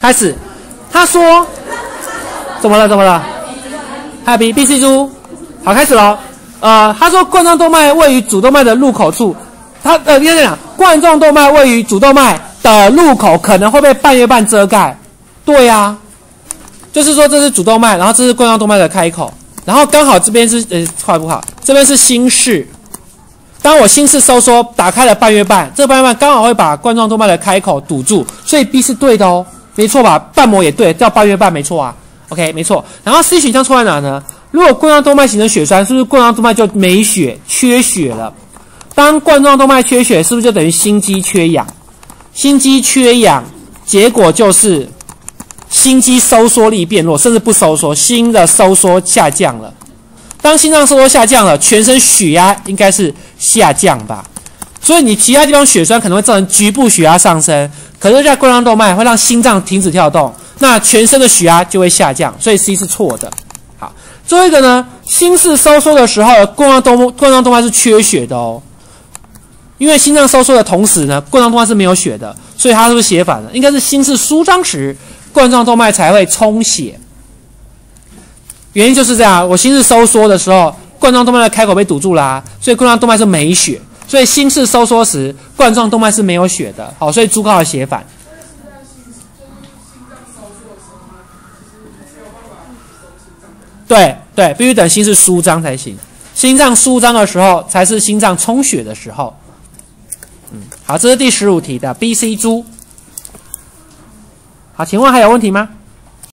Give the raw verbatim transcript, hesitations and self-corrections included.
开始，他说，怎么了？怎么了？还有 B B C 猪，好，开始喽。呃，他说冠状动脉位于主动脉的入口处，他呃，应该讲冠状动脉位于主动脉的入口可能会被半月瓣遮盖。对呀、啊，就是说这是主动脉，然后这是冠状动脉的开口，然后刚好这边是呃，画不好，这边是心室。当我心室收缩，打开了半月瓣，这个半月瓣刚好会把冠状动脉的开口堵住，所以 B 是对的哦，没错吧？瓣膜也对，叫半月瓣没错啊。OK， 没错。然后 C 选项错在哪呢？如果冠状动脉形成血栓，是不是冠状动脉就没血、缺血了？当冠状动脉缺血，是不是就等于心肌缺氧？心肌缺氧，结果就是心肌收缩力变弱，甚至不收缩，心的收缩下降了。当心脏收缩下降了，全身血压应该是下降吧？所以你其他地方血栓可能会造成局部血压上升，可是在冠状动脉会让心脏停止跳动，那全身的血压就会下降，所以 C 是错的。好，最后一个呢，心室收缩的时候，冠状动冠状动脉是缺血的哦，因为心脏收缩的同时呢，冠状动脉是没有血的，所以它是不是写反了？应该是心室舒张时，冠状动脉才会充血。原因就是这样，我心室收缩的时候，冠状动脉的开口被堵住啦、啊，所以冠状动脉是没血，所以心室收缩时，冠状动脉是没有血的。好，所以猪刚好写反。对对，必须等心室舒张才行。心脏舒张的时候，才是心脏充血的时候。嗯，好，这是第十五题的 B、C 猪。好，请问还有问题吗？